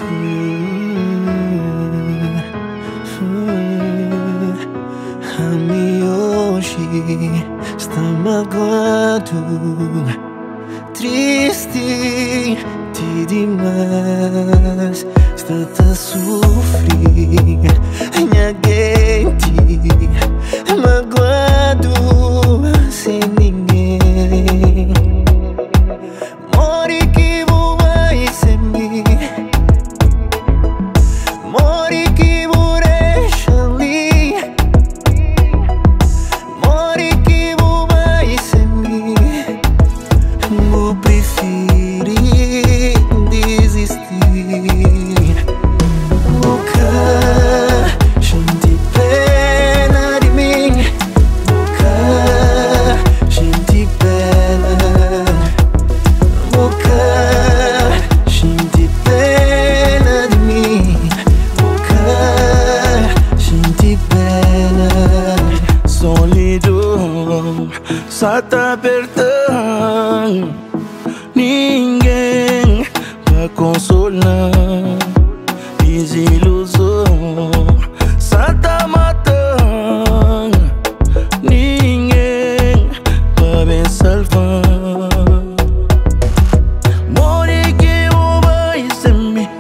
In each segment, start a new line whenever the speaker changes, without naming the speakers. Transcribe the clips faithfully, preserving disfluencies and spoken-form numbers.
Ami hoje está magoado, triste demais, está a sofrer, minha gente, magoado sem ninguém. More que vou vai sem mim, more que vou deixar ali, more que vou vai sem mim. Vou preferir desistir. Nunca senti pena de mim, nunca senti pena, nunca senti pena de mim, nunca senti pena.
Solidão só tá apertando, ninguém vai consolar. Desilusão só tá matando, ninguém vai me salvar. More que vou vai sem mim,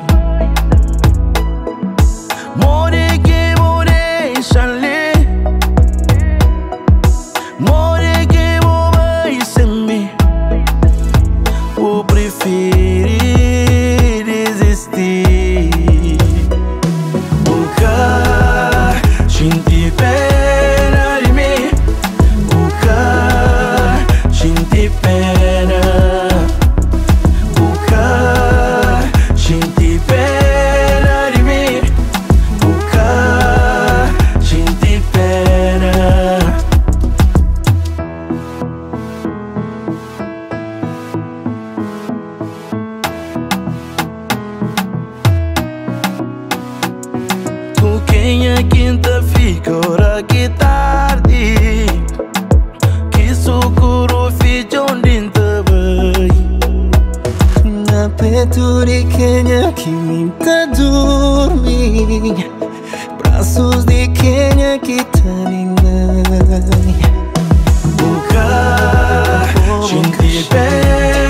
more que vou deixar ali, more que vou vai sem mim. Vou preferir desistir. Nunca senti pena de mim, nunca senti pena, nunca senti pena de mim, nunca senti pena. Quem é quinta fica hora que tarde, que socorro fica onde vai.
Na peito de quem é que minta dormir, braços de quem é que tá ninguém.
Nunca senti pena